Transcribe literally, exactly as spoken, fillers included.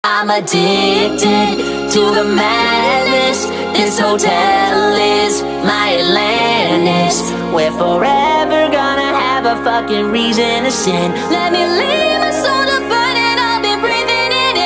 I'm addicted to the madness. This hotel is my Atlantis. We're forever gonna have a fucking reason to sin. Let me leave my soul